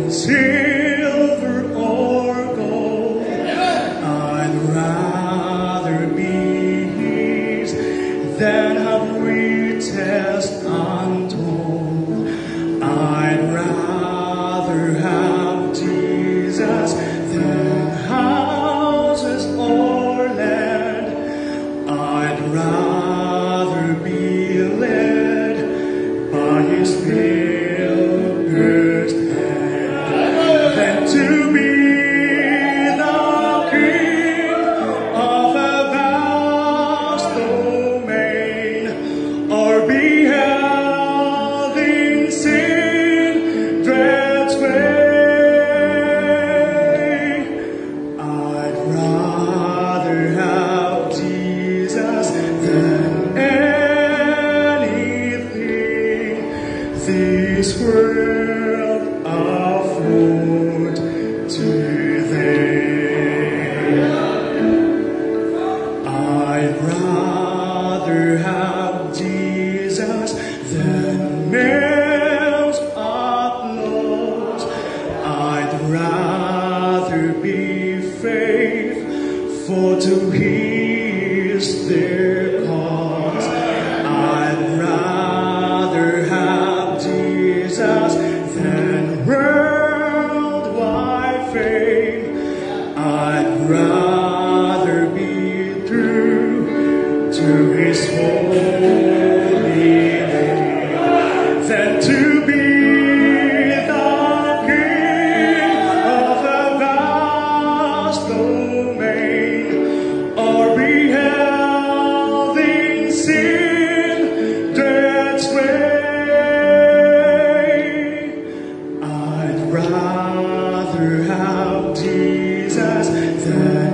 silver or gold. I'd rather be His than have riches untold. I'd rather have Jesus than houses or land. I'd rather be led by His pilgrim's hand than to be the king of a vast domain, or be held in sin dread sway. I'd rather have Jesus than anything this world afford today. I'd rather have Jesus than nails applause. I'd rather be faithful to His their cause. I'd rather have Jesus than worldwide fame. I'd rather be true to His holy name than to be the king of a vast domain, or be held in sin dread sway. I'd rather have Jesus than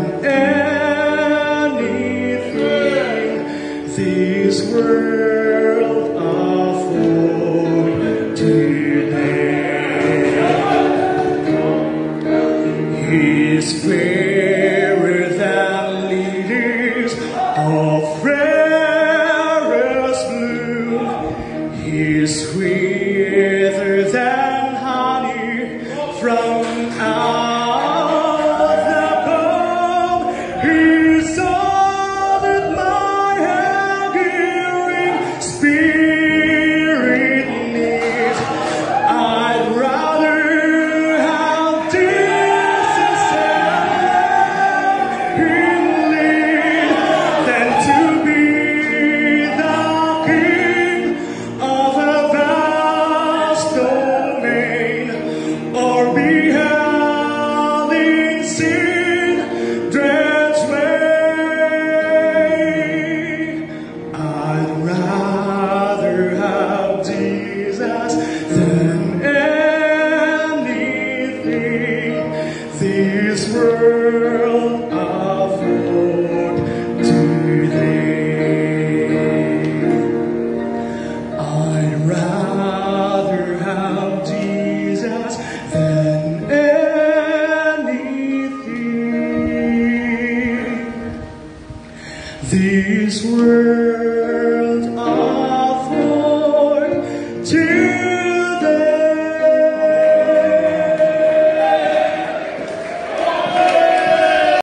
anything this world afford today. He's fairer than lilies of rarest bloom. He's sweeter than honey from out the comb. He's all that my haggling spirit needs. I'd rather have Jesus and Him lead than to be the king of a vast domain, or be held in sin dread sway. I'd rather have Jesus than anything this world afford today. I'd rather have Jesus than anything this world